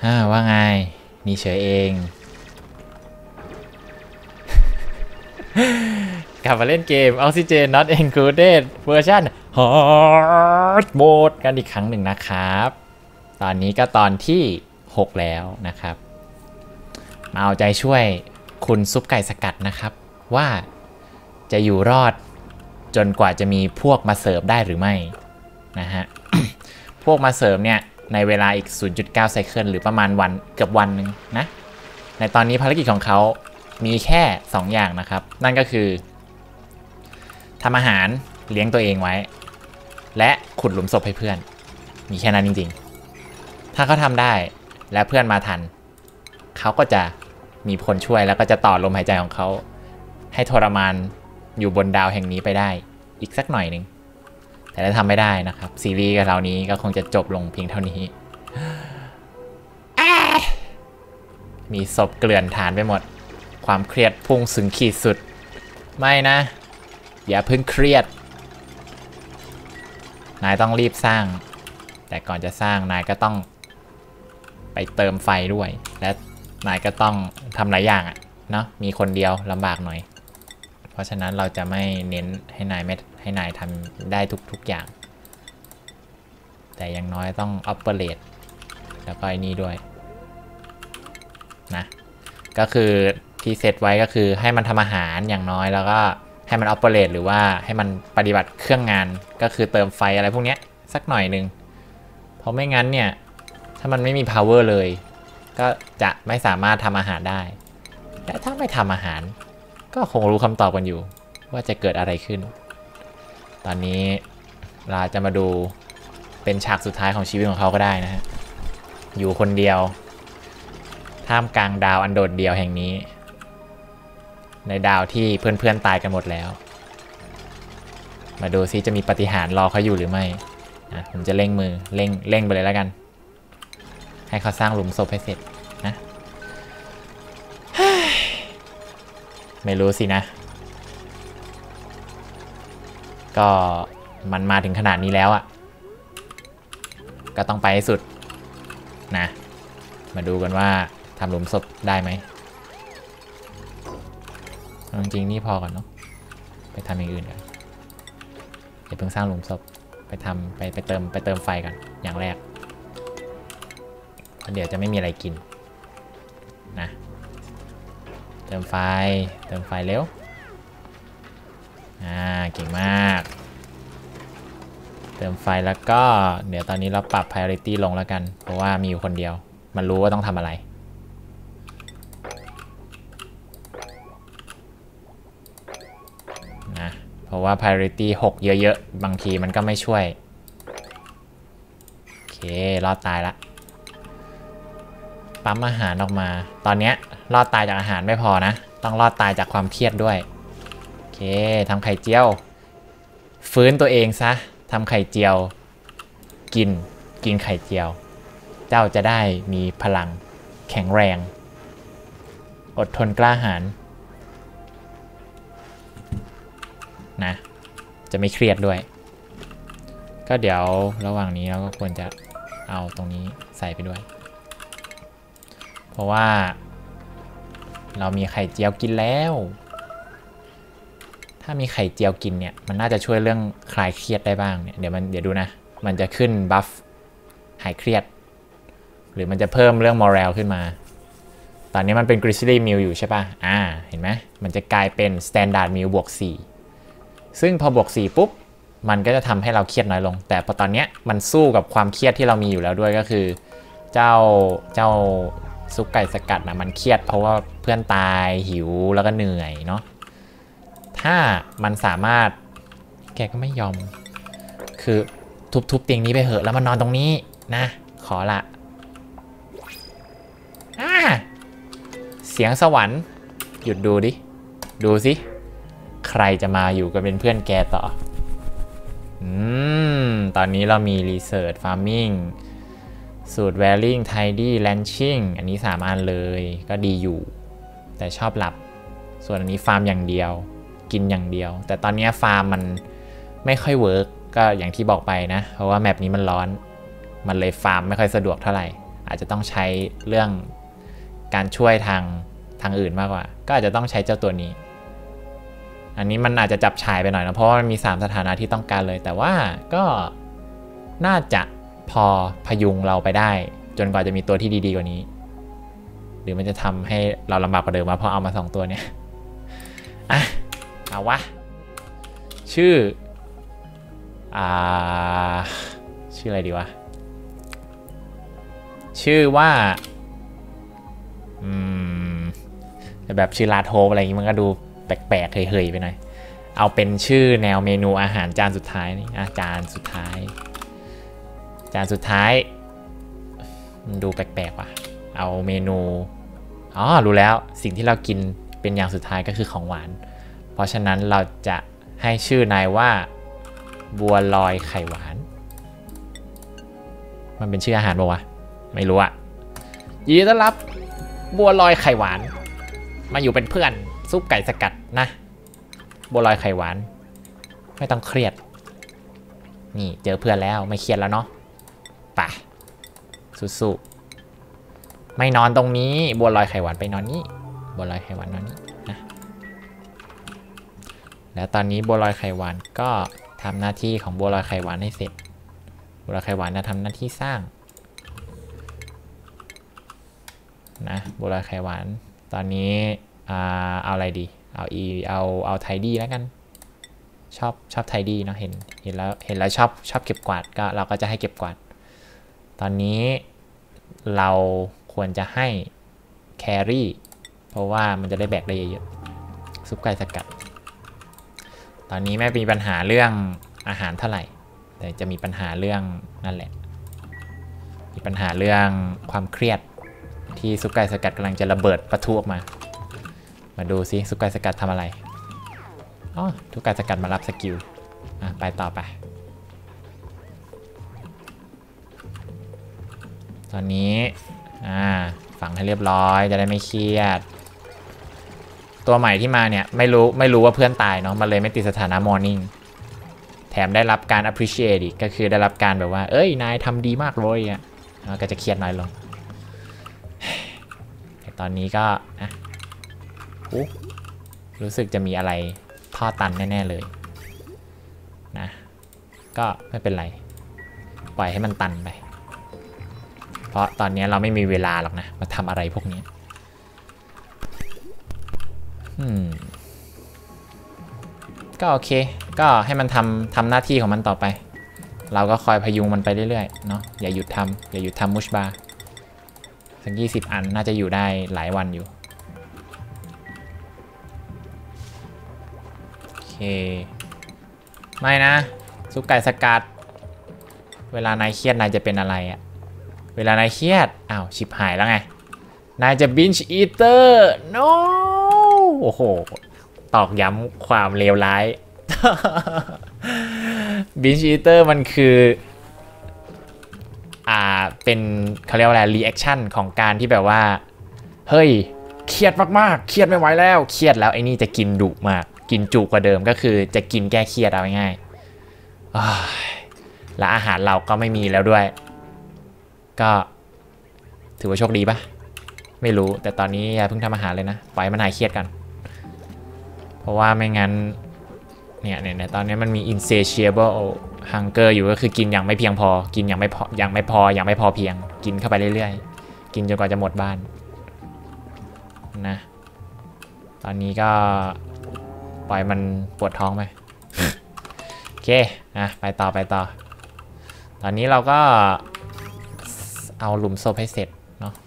ว่าไงนี่เฉยเอง กลับมาเล่นเกม Oxygen Not Included เวอร์ชัน Hard Mode กันอีกครั้งหนึ่งนะครับ ตอนนี้ก็ตอนที่ 6 แล้วนะครับ มาเอาใจช่วยคุณซุปไก่สกัดนะครับว่าจะอยู่รอดจนกว่าจะมีพวกมาเสิร์ฟได้หรือไม่นะฮะ พวกมาเสิร์ฟเนี่ยในเวลาอีก 0.9 ไซเคิลหรือประมาณวันเกือบวันหนึ่งนะในตอนนี้ภารกิจของเขามีแค่ 2 อย่างนะครับนั่นก็คือทำอาหารเลี้ยงตัวเองไว้และขุดหลุมศพให้เพื่อนมีแค่นั้นจริงๆถ้าเขาทำได้และเพื่อนมาทันเขาก็จะมีคนช่วยแล้วก็จะต่อลมหายใจของเขาให้ทรมานอยู่บนดาวแห่งนี้ไปได้อีกสักหน่อยหนึ่งแต่ถ้าทำไม่ได้นะครับซีรีส์กับเรานี้ก็คงจะจบลงเพียงเท่านี้มีศพเกลื่อนฐานไปหมดความเครียดพุ่งถึงขีดสุดไม่นะอย่าเพิ่งเครียดนายต้องรีบสร้างแต่ก่อนจะสร้างนายก็ต้องไปเติมไฟด้วยและนายก็ต้องทำหลายอย่างเนาะมีคนเดียวลำบากหน่อยเพราะฉะนั้นเราจะไม่เน้นให้นายทำได้ทุกอย่างแต่อย่างน้อยต้อง operate แล้วก็ไอ้นี่ด้วยนะก็คือที่เซตไว้ก็คือให้มันทำอาหารอย่างน้อยแล้วก็ให้มัน operate หรือว่าให้มันปฏิบัติเครื่องงานก็คือเติมไฟอะไรพวกนี้สักหน่อยนึงเพราะไม่งั้นเนี่ยถ้ามันไม่มี power เลยก็จะไม่สามารถทำอาหารได้แต่ถ้าไม่ทำอาหารก็คงรู้คำตอบกันอยู่ว่าจะเกิดอะไรขึ้นตอนนี้เราจะมาดูเป็นฉากสุดท้ายของชีวิตของเขาก็ได้นะฮะอยู่คนเดียวท่ามกลางดาวอันโดดเดี่ยวแห่งนี้ในดาวที่เพื่อนๆตายกันหมดแล้วมาดูซิจะมีปาฏิหาริย์รอเขาอยู่หรือไม่ผมจะเร่งมือเร่งไปเลยแล้วกันให้เขาสร้างหลุมศพให้เสร็จนะไม่รู้สินะก็มันมาถึงขนาดนี้แล้วอ่ะก็ต้องไปให้สุดนะมาดูกันว่าทำหลุมศพได้ไหมจริงๆนี่พอก่อนเนาะไปทำอย่างอื่นกันอย่าเพิ่งสร้างหลุมศพไปทำไปเติมไฟกันอย่างแรกเดี๋ยวจะไม่มีอะไรกินนะเติมไฟเร็วเก่งมากเติมไฟแล้วก็เดี๋ยวตอนนี้เราปรับ priority ลงแล้วกันเพราะว่ามีอยู่คนเดียวมันรู้ว่าต้องทำอะไรนะเพราะว่า priority 6 เยอะๆบางทีมันก็ไม่ช่วยโอเครอดตายละปั๊มอาหารออกมาตอนนี้รอดตายจากอาหารไม่พอนะต้องรอดตายจากความเครียดด้วยโอเคทำไข่เจียวฟื้นตัวเองซะทำไข่เจียวกินไข่เจียวเจ้าจะได้มีพลังแข็งแรงอดทนกล้าหาญนะจะไม่เครียดด้วยก็เดี๋ยวระหว่างนี้เราก็ควรจะเอาตรงนี้ใส่ไปด้วยเพราะว่าเรามีไข่เจียวกินแล้วถ้ามีไข่เจียวกินเนี่ยมันน่าจะช่วยเรื่องคลายเครียดได้บ้างเนี่ยเดี๋ยวดูนะมันจะขึ้นบัฟหายเครียดหรือมันจะเพิ่มเรื่องมอรัลขึ้นมาตอนนี้มันเป็น Grizzly Meal อยู่ใช่ป่ะเห็นไหมมันจะกลายเป็น Standard Meal บวก 4ซึ่งพอบวก 4ปุ๊บมันก็จะทำให้เราเครียดน้อยลงแต่พอตอนนี้มันสู้กับความเครียดที่เรามีอยู่แล้วด้วยก็คือเจ้าซุปไก่สกัดนะมันเครียดเพราะว่าเพื่อนตายหิวแล้วก็เหนื่อยเนาะถ้ามันสามารถแกก็ไม่ยอมคือทุบเตียงนี้ไปเหอะแล้วมันนอนตรงนี้นะขอละเสียงสวรรค์หยุดดูดิดูสิใครจะมาอยู่กันเป็นเพื่อนแกต่อตอนนี้เรามี Research Farming สูตร Wearing Tidy Ranching อันนี้3 อันเลยก็ดีอยู่แต่ชอบหลับส่วนอันนี้ฟาร์มอย่างเดียวกินอย่างเดียวแต่ตอนนี้ฟาร์มมันไม่ค่อยเวิร์กก็อย่างที่บอกไปนะเพราะว่าแมปนี้มันร้อนมันเลยฟาร์มไม่ค่อยสะดวกเท่าไหร่อาจจะต้องใช้เรื่องการช่วยทางอื่นมากกว่าก็อาจจะต้องใช้เจ้าตัวนี้อันนี้มันอาจจะจับฉ่ายไปหน่อยนะเพราะว่ามันมี3สถานะที่ต้องการเลยแต่ว่าก็น่าจะพอพยุงเราไปได้จนกว่าจะมีตัวที่ดีๆกว่านี้หรือมันจะทำให้เราลำบากกว่าเดิมมาพอเอามา2ตัวเนี่ยอ่ะเอาวะชื่ออะไรดีวะชื่อว่าแบบชื่อลาโทอะไรอย่างงี้มันก็ดูแปลกๆเฮยๆไปหน่อยเอาเป็นชื่อแนวเมนูอาหารจานสุดท้ายนี่จานสุดท้ายมันดูแปลกๆว่ะเอาเมนูรู้แล้วสิ่งที่เรากินเป็นอย่างสุดท้ายก็คือของหวานเพราะฉะนั้นเราจะให้ชื่อนายว่าบัวลอยไข่หวานมันเป็นชื่ออาหารป่าวะไม่รู้อะยินดีต้อนรับบัวลอยไข่หวานมาอยู่เป็นเพื่อนซุปไก่สกัดนะบัวลอยไข่หวานไม่ต้องเครียดนี่เจอเพื่อนแล้วไม่เครียดแล้วเนาะไปสู้ๆไม่นอนตรงนี้บัวลอยไข่หวานไปนอนนี่บัวลอยไข่หวานนอนนี่นะแล้วตอนนี้บัวลอยไข่หวานก็ทำหน้าที่ของบัวลอยไข่หวานให้เสร็จบัวลอยไข่หวานจะทำหน้าที่สร้างนะบัวลอยไข่หวานตอนนี้เอาอะไรดีเอาไทดี้แล้วกันชอบไทดี้เนาะเห็นแล้วชอบเก็บกวาดก็เราก็จะให้เก็บกวาดตอนนี้เราควรจะให้แครี่เพราะว่ามันจะได้แบกได้เยอะๆซุปไก่สกัดตอนนี้ไม่มีปัญหาเรื่องอาหารเท่าไหร่แต่จะมีปัญหาเรื่องนั่นแหละมีปัญหาเรื่องความเครียดที่ซุปไก่สกัดกำลังจะระเบิดปะทุออกมาดูซิซุปไก่สกัดทำอะไรซุปไก่สกัดมารับสกิลไปต่อไปตอนนี้ฝังให้เรียบร้อยจะได้ไม่เครียดตัวใหม่ที่มาเนี่ยไม่รู้ว่าเพื่อนตายเนาะมันเลยไม่ติดสถานะ morning แถมได้รับการ appreciate อีกก็คือได้รับการแบบว่าเอ้ยนายทำดีมากเลยก็จะเครียดน้อยลงตอนนี้ก็รู้สึกจะมีอะไรท่อตันแน่ๆเลยนะก็ไม่เป็นไรปล่อยให้มันตันไปเพราะตอนนี้เราไม่มีเวลาหรอกนะมาทำอะไรพวกนี้ก็โอเคก็ให้มันทำหน้าที่ของมันต่อไปเราก็คอยพยุงมันไปเรื่อยๆเนาะอย่าหยุดทำมุชบาร์สัก20 อันน่าจะอยู่ได้หลายวันอยู่โอเคไม่นะซุปไก่สกัดเวลานายเครียดนายจะเป็นอะไรอะเวลานายเครียดชิบหายแล้วไงนายจะบินช์อีเตอร์โนโอ้โหตอกย้ำความเลวร้ายบินช์อีเตอร์มันคือเป็นเขาเรียกว่าอะไรรีแอคชั่นของการที่แบบว่าเฮ้ยเครียดมากๆเครียดไม่ไหวแล้วเครียดแล้วไอ้นี่จะกินดุมากกินจุกว่าเดิมก็คือจะกินแก้เครียดเอาง่ายๆและอาหารเราก็ไม่มีแล้วด้วยก็ถือว่าโชคดีปะไม่รู้แต่ตอนนี้อย่าเพิ่งทำอาหารเลยนะปล่อยมันหายเครียดกันเพราะว่าไม่งั้นเนี่ยตอนนี้มันมี insatiable hunger อยู่ก็คือกินอย่างไม่เพียงพอกินอย่างไม่พอเพียงกินเข้าไปเรื่อยๆกินจนกว่าจะหมดบ้านนะตอนนี้ก็ปล่อยมันปวดท้องไปโอเคไปต่อตอนนี้เราก็เอาหลุมศพให้เสร็จเนาะ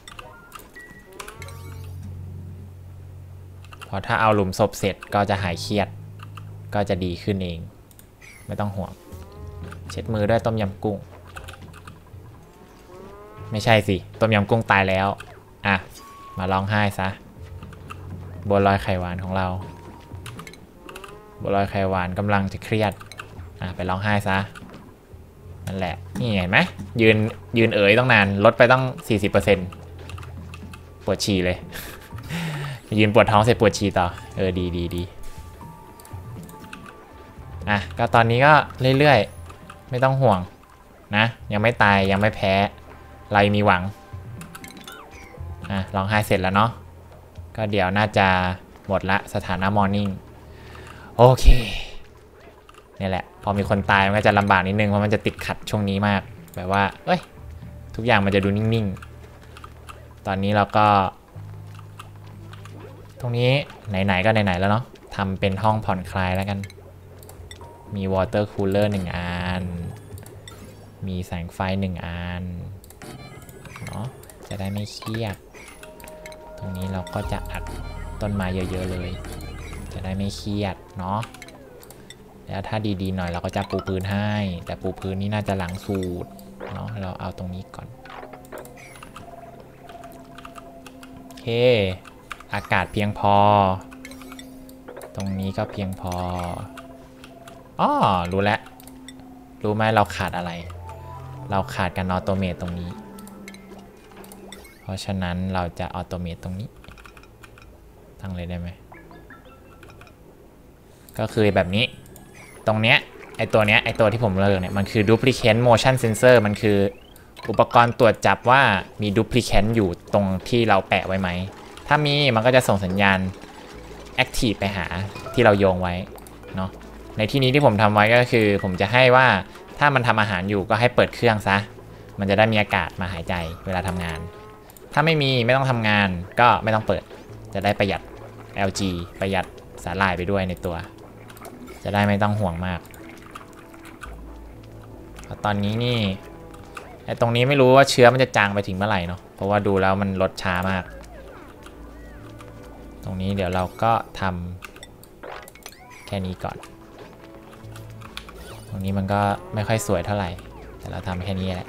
พอถ้าเอาหลุมศพเสร็จก็จะหายเครียดก็จะดีขึ้นเองไม่ต้องห่วงเช็ดมือด้วยต้มยำกุ้งไม่ใช่สิต้มยำกุ้งตายแล้วมาร้องไห้ซะบัวลอยไข่หวานของเราบัวลอยไข่หวานกำลังจะเครียดไปร้องไห้ซะนั่นแหละนี่เห็นไหมยืนต้องนานลดไปต้อง 40% ปวดฉี่เลยยืนปวดท้องเสร็จปวดฉี่ต่อดีก็ตอนนี้ก็เรื่อยๆไม่ต้องห่วงนะยังไม่ตายยังไม่แพ้เรามีหวังร้องไห้เสร็จแล้วเนาะก็เดี๋ยวน่าจะหมดละสถานะมอร์นิ่งโอเคนี่แหละพอมีคนตายมันก็จะลำบากนิดนึงเพราะมันจะติดขัดช่วงนี้มากแบบว่าเอ้ยทุกอย่างมันจะดูนิ่งๆตอนนี้เราก็ตรงนี้ไหนๆก็ไหนๆแล้วเนาะทำเป็นห้องผ่อนคลายแล้วกันมีวอเตอร์คูลเลอร์1อันมีแสงไฟ1อันเนาะจะได้ไม่เครียดตรงนี้เราก็จะอัดต้นไม้เยอะๆเลยจะได้ไม่เครียดเนาะแล้วถ้าดีๆหน่อยเราก็จะปูพื้นให้แต่ปูพื้นนี่น่าจะหลังสูตรเนาะเราเอาตรงนี้ก่อนโอเคอากาศเพียงพอตรงนี้ก็เพียงพอรู้แล้วรู้ไหมเราขาดอะไรเราขาดการออโตเมตตรงนี้เพราะฉะนั้นเราจะออโตเมตตรงนี้ตั้งเลยได้ไหมก็คือแบบนี้ตรงเนี้ยไอตัวที่ผมเลือกเนี่ยมันคือ duplicate motion sensor มันคืออุปกรณ์ตรวจจับว่ามี duplicate อยู่ตรงที่เราแปะไว้ไหมถ้ามีมันก็จะส่งสัญญาณ active ไปหาที่เราโยงไว้เนาะในที่นี้ที่ผมทำไว้ก็คือผมจะให้ว่าถ้ามันทำอาหารอยู่ก็ให้เปิดเครื่องซะมันจะได้มีอากาศมาหายใจเวลาทำงานถ้าไม่ต้องทำงานก็ไม่ต้องเปิดจะได้ประหยัด LG ประหยัดสาหร่ายไปด้วยในตัวจะได้ไม่ต้องห่วงมากตอนนี้นี่ไอ้ตรงนี้ไม่รู้ว่าเชื้อมันจะจางไปถึงเมื่อไหร่เนาะเพราะว่าดูแล้วมันลดช้ามากตรงนี้เดี๋ยวเราก็ทำแค่นี้ก่อนตรงนี้มันก็ไม่ค่อยสวยเท่าไหร่แต่เราทำแค่นี้แหละ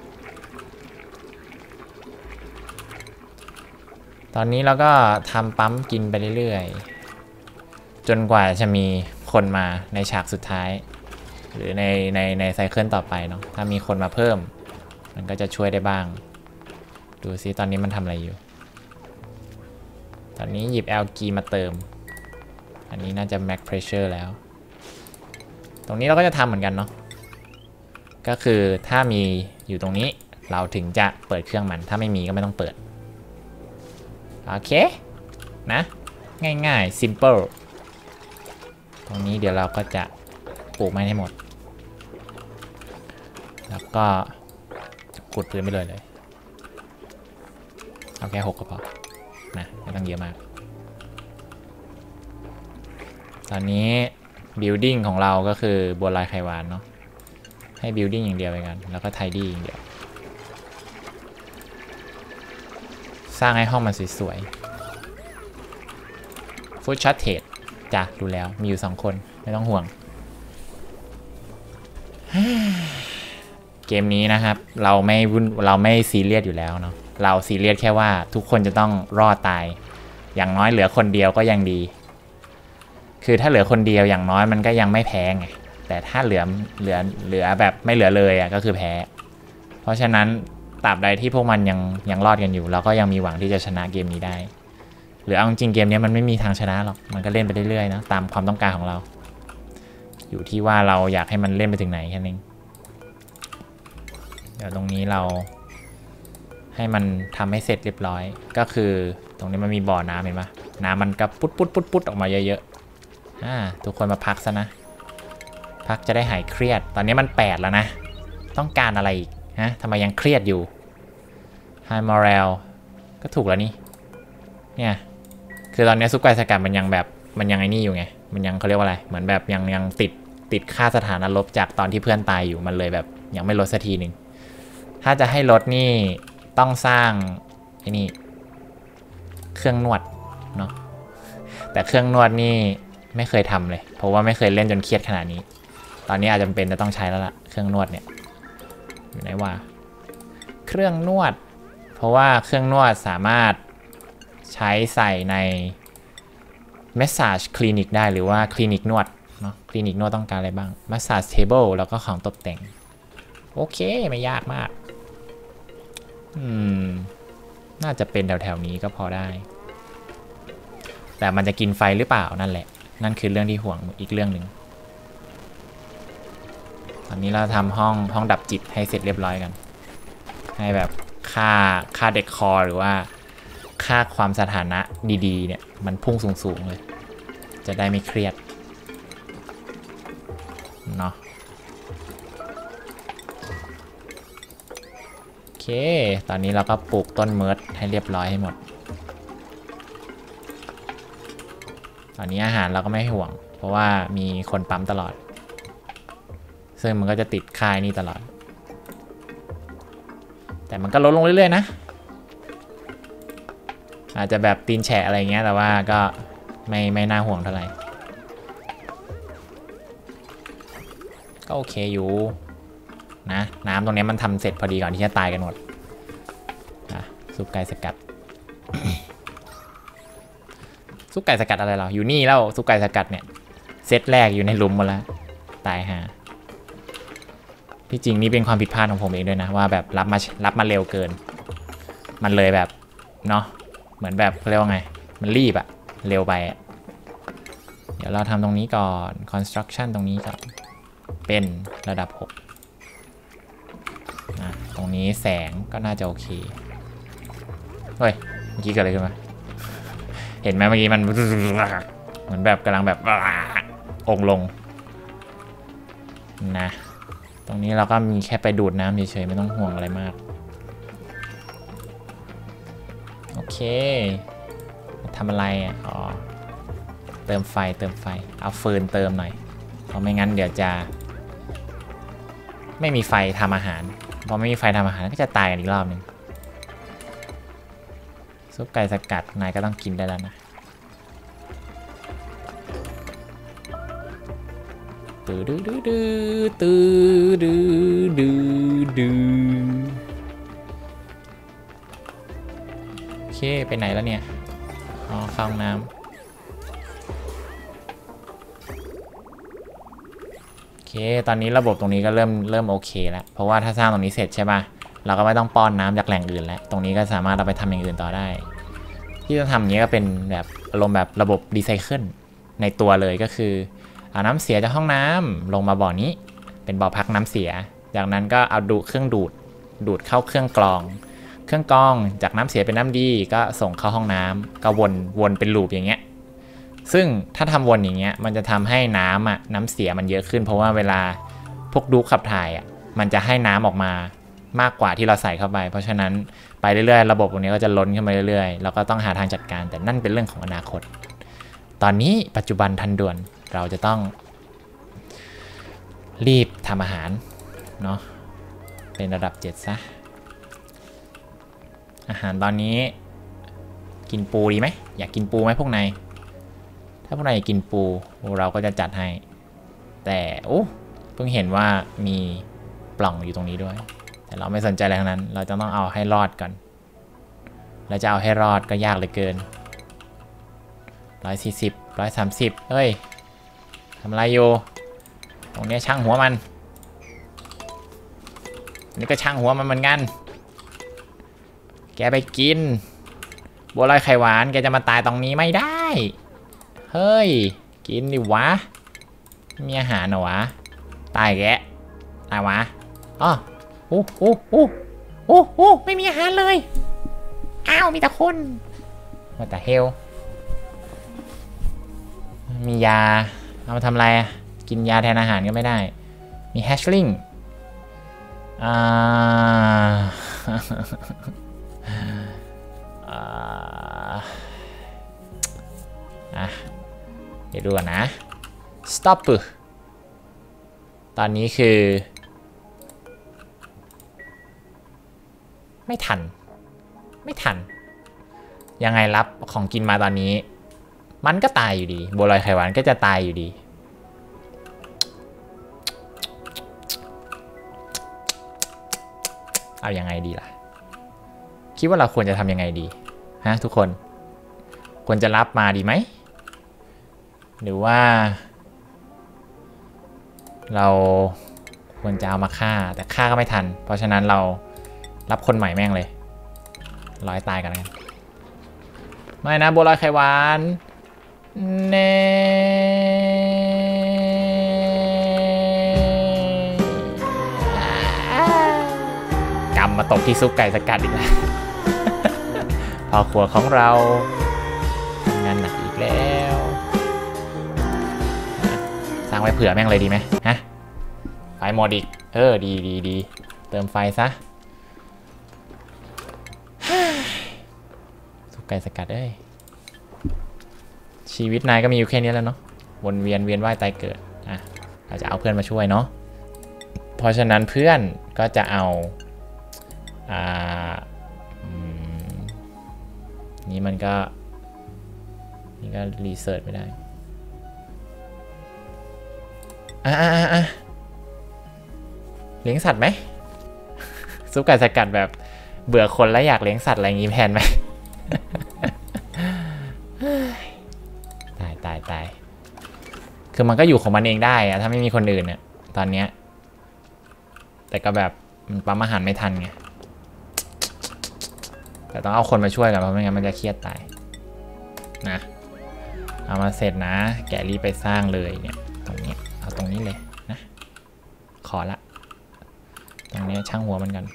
ตอนนี้เราก็ทำปั๊มกินไปเรื่อยๆจนกว่าจะมีคนมาในฉากสุดท้ายหรือในไซเคิลต่อไปเนาะถ้ามีคนมาเพิ่มมันก็จะช่วยได้บ้างดูซิตอนนี้มันทำอะไรอยู่ตอนนี้หยิบ LG มาเติมอันนี้น่าจะ max pressure แล้วตรงนี้เราก็จะทำเหมือนกันเนาะก็คือถ้ามีอยู่ตรงนี้เราถึงจะเปิดเครื่องมันถ้าไม่มีก็ไม่ต้องเปิดโอเคนะง่ายๆ simple ตรงนี้เดี๋ยวเราก็จะปลูกไม้ให้หมดแล้วก็ขุดพื้นไปเลยเอาแค่6ก็พอนะไม่ต้องเยอะมากตอนนี้ building ของเราก็คือบัวลอยไขวานเนาะให้ building อย่างเดียวไปกันแล้วก็ tidy อย่างเดียวสร้างให้ห้องมันสวยๆ food shortage จ้ะดูแล้วมีอยู่2คนไม่ต้องห่วงเกมนี้นะครับเราไม่ซีเรียสอยู่แล้วเนาะเราซีเรียสแค่ว่าทุกคนจะต้องรอดตายอย่างน้อยเหลือคนเดียวก็ยังดีคือถ้าเหลือคนเดียวอย่างน้อยมันก็ยังไม่แพ้ไงแต่ถ้าเหลือแบบไม่เหลือเลยอ่ะก็คือแพ้เพราะฉะนั้นตราบใดที่พวกมันยังรอดกันอยู่เราก็ยังมีหวังที่จะชนะเกมนี้ได้หรือเอาจริงเกมนี้มันไม่มีทางชนะหรอกมันก็เล่นไปเรื่อยๆนะตามความต้องการของเราอยู่ที่ว่าเราอยากให้มันเล่นไปถึงไหนแค่นั้นเดี๋ยวตรงนี้เราให้มันทำให้เสร็จเรียบร้อยก็คือตรงนี้มันมีบ่อน้ำเห็นปะน้ำมันก็ปุ๊ดออกมาเยอะๆทุกคนมาพักซะนะพักจะได้หายเครียดตอนนี้มัน8แล้วนะต้องการอะไรอีกฮะทำไมยังเครียดอยู่ High Morale ก็ถูกแล้วนี่เนี่ยคือตอนนี้ซุปไก่สกัดมันยังแบบมันยังไอ้นี่อยู่ไงมันยังเขาเรียกว่าอะไรเหมือนแบบยังติดค่าสถานะลบจากตอนที่เพื่อนตายอยู่มันเลยแบบยังไม่ลดสักทีหนึ่งถ้าจะให้ลดนี่ต้องสร้างไอ้นี่เครื่องนวดเนาะแต่เครื่องนวดนี่ไม่เคยทำเลยเพราะว่าไม่เคยเล่นจนเครียดขนาดนี้ตอนนี้อาจจะเป็นจะต้องใช้แล้วล่ะเครื่องนวดเนี่ยอยู่ไหนว่าเครื่องนวดเพราะว่าเครื่องนวดสามารถใช้ใส่ใน massage clinic ได้หรือว่าคลินิกนวดเนาะคลินิกนวดต้องการอะไรบ้าง massage table แล้วก็ของตกแต่งโอเคไม่ยากมากน่าจะเป็นแถวๆนี้ก็พอได้แต่มันจะกินไฟหรือเปล่านั่นแหละนั่นคือเรื่องที่ห่วงอีกเรื่องหนึ่งตอนนี้เราทำห้องดับจิตให้เสร็จเรียบร้อยกันให้แบบค่าเด็กคอหรือว่าค่าความสถานะดีๆเนี่ยมันพุ่งสูงๆเลยจะได้ไม่เครียดเนาะโอเคตอนนี้เราก็ปลูกต้นเมิร์ดให้เรียบร้อยให้หมดตอนนี้อาหารเราก็ไม่ห่วงเพราะว่ามีคนปั๊มตลอดซึ่งมันก็จะติดค่ายนี่ตลอดแต่มันก็ลดลงเรื่อยๆนะอาจจะแบบตีนแฉะอะไรเงี้ยแต่ว่าก็ไม่น่าห่วงเท่าไหร่ก็โอเคอยู่นะน้ำตรงนี้มันทำเสร็จพอดีก่อนที่จะตายกันหมดซุปไก่สกัด ซุปไก่สกัดอะไรเราอยู่นี่แล้วซุปไก่สกัดเนี่ยเซตแรกอยู่ในหลุมหมดแล้วตายห่าที่จริงนี่เป็นความผิดพลาดของผมเองด้วยนะว่าแบบรับมาเร็วเกินมันเลยแบบเนาะเหมือนแบบเรียกว่าไงมันรีบอะเร็วไปอะเดี๋ยวเราทำตรงนี้ก่อน construction ตรงนี้ก่อนเป็นระดับ6ตรงนี้แสงก็น่าจะโอเคเฮ้ยเมื่อกี้เกิดอะไรขึ้นมาเห็นไหมเมื่อกี้มันเหมือนแบบกำลังแบบองลงนะตรงนี้เราก็มีแค่ไปดูดน้ำเฉยๆไม่ต้องห่วงอะไรมากโอเคทำอะไรอ่ะอ๋อเติมไฟเอาฟืนเติมหน่อยเพราะไม่งั้นเดี๋ยวจะไม่มีไฟทำอาหารพอไม่มีไฟทำอาหารก็จะตายกันอีกรอบนึงซุปไก่สกัดนายก็ต้องกินได้แล้วนะโอเคไปไหนแล้วเนี่ยอ๋อเข้าห้องน้ำโอเคตอนนี้ระบบตรงนี้ก็เริ่มโอเคแล้วเพราะว่าถ้าสร้างตรงนี้เสร็จใช่ป่ะเราก็ไม่ต้องป้อนน้ำจากแหล่งอื่นแล้วตรงนี้ก็สามารถเราไปทำอย่างอื่นต่อได้ที่จะทำอย่างนี้ก็เป็นแบบอารมณ์แบบระบบรีไซเคิลในตัวเลยก็คือเอาน้ำเสียจากห้องน้ำลงมาบ่อนี้เป็นบ่อพักน้ำเสียจากนั้นก็เอาเครื่องดูดเข้าเครื่องกรองจากน้ำเสียเป็นน้ำดีก็ส่งเข้าห้องน้ำก็วนเป็นลูปอย่างเงี้ยซึ่งถ้าทำวนอย่างเงี้ยมันจะทำให้น้ำเสียมันเยอะขึ้นเพราะว่าเวลาพวกดูขับถ่ายมันจะให้น้ำออกมามากกว่าที่เราใส่เข้าไปเพราะฉะนั้นไปเรื่อยๆระบบตรงนี้ก็จะล้นขึ้นมาเรื่อยๆแล้วก็ต้องหาทางจัดการแต่นั่นเป็นเรื่องของอนาคตตอนนี้ปัจจุบันทันด่วนเราจะต้องรีบทำอาหารเนาะเป็นระดับ7ซะอาหารตอนนี้กินปูดีไหมอยากกินปูไหมพวกนายถ้าพวกนายอยากกินปูเราก็จะจัดให้แต่เพิ่งเห็นว่ามีปล่องอยู่ตรงนี้ด้วยแต่เราไม่สนใจอะไรทั้งนั้นเราจะต้องเอาให้รอดก่อนเราจะเอาให้รอดก็ยากเหลือเกิน140 130เฮ้ยทำอะไรอยู่ตรงนี้ช่างหัวมันนี่ก็ช่างหัวมันเหมือนกันแกไปกินบัวลอยไข่หวานแกจะมาตายตรงนี้ไม่ได้เฮ้ยกินดิวะมีอาหารเหรอวะตายแกตายวะอ๋อไม่มีอาหารเลยอ้าวมีแต่คนว่าแต่เฮลมียาเอามาทำอะไรกินยาแทนอาหารก็ไม่ได้มีแฮชลิงเดี๋ยวดูก่อนนะ stop ตอนนี้คือไม่ทันยังไงรับของกินมาตอนนี้มันก็ตายอยู่ดีบัวลอยไข่หวานก็จะตายอยู่ดีเอายังไงดีล่ะคิดว่าเราควรจะทำยังไงดีฮะทุกคนควรจะรับมาดีไหมหรือว่าเราควรจะเอามาฆ่าแต่ฆ่าก็ไม่ทันเพราะฉะนั้นเรารับคนใหม่แม่งเลยร้อยตายกันแล้วกันไม่นะบัวลอยไข่หวานเน่กำมาตกที่ซุปไก่สกัดอีกแล้วพ่อครัวของเราทำงานหนักอีกแล้วสร้างไว้เผื่อแม่งเลยดีไหมฮะไฟหมดอีกดีเติมไฟซะสุกไก่สกัดชีวิตนายก็มีอยู่แค่นี้แล้วเนาะวนเวียนว่ายตายเกิดเราจะเอาเพื่อนมาช่วยเนาะเพราะฉะนั้นเพื่อนก็จะเอานี่มันก็รีเสิร์ชไม่ได้เลี้ยงสัตว์ไหมซุปไก่สกัดแบบเบื่อคนแล้วอยากเลี้ยงสัตว์อะไรอย่างงี้แทนไหม ตายคือมันก็อยู่ของมันเองได้อะถ้าไม่มีคนอื่นเนี่ยตอนเนี้ยแต่ก็แบบมันปั๊มอาหารไม่ทันไงแต่ต้องเอาคนมาช่วยกันเพราะไม่งั้นมันจะเครียดตายนะเอามาเสร็จนะแกะรีไปสร้างเลยเนี่ยตรงนี้เอาตรงนี้เลยนะขอละตรงนี้ช่างหัวมันกัน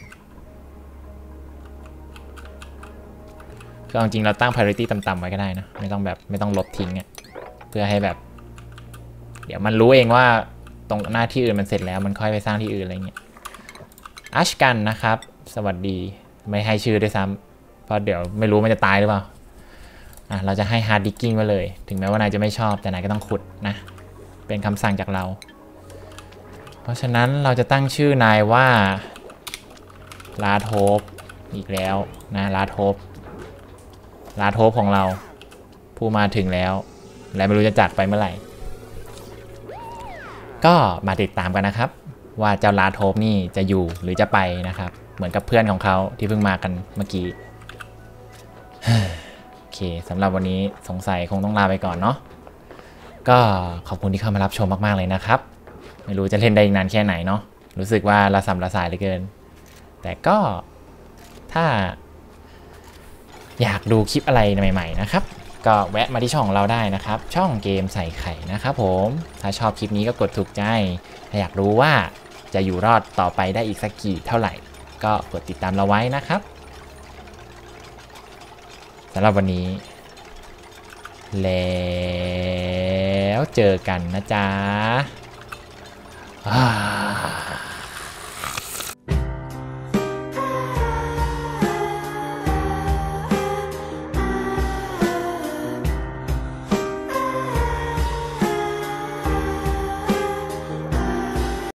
คือจริงเราตั้ง priority ต่ำๆไว้ก็ได้นะไม่ต้องลบทิ้งอ่ะเพื่อให้แบบเดี๋ยวมันรู้เองว่าตรงหน้าที่อื่นมันเสร็จแล้วมันค่อยไปสร้างที่อื่นอะไรเงี้ยอัชกันนะครับสวัสดีไม่ให้ชื่อด้วยซ้ำเพราะเดี๋ยวไม่รู้มันจะตายหรือเปล่าเราจะให้ hard digging มาเลยถึงแม้ว่านายจะไม่ชอบแต่นายก็ต้องขุดนะเป็นคำสั่งจากเราเพราะฉะนั้นเราจะตั้งชื่อนายว่าลาโทปอีกแล้วนะลาโทปของเราผู้มาถึงแล้วและไม่รู้จะจากไปเมื่อไหร่ก็มาติดตามกันนะครับว่าเจ้าลาโทปนี่จะอยู่หรือจะไปนะครับเหมือนกับเพื่อนของเขาที่เพิ่งมากันเมื่อกี้โอเคสำหรับวันนี้สงสัยคงต้องลาไปก่อนเนาะก็ขอบคุณที่เข้ามารับชมมากๆเลยนะครับไม่รู้จะเล่นได้อีกนานแค่ไหนเนาะรู้สึกว่าระสำระสายเหลือเกินแต่ก็ถ้าอยากดูคลิปอะไรใหม่ๆนะครับก็แวะมาที่ช่องของเราได้นะครับช่องเกมใส่ไข่นะครับผมถ้าชอบคลิปนี้ก็กดถูกใจถ้าอยากรู้ว่าจะอยู่รอดต่อไปได้อีกสักกี่เท่าไหร่ก็กดติดตามเราไว้นะครับสำหรับวันนี้แล้วเจอกันนะจ๊ะ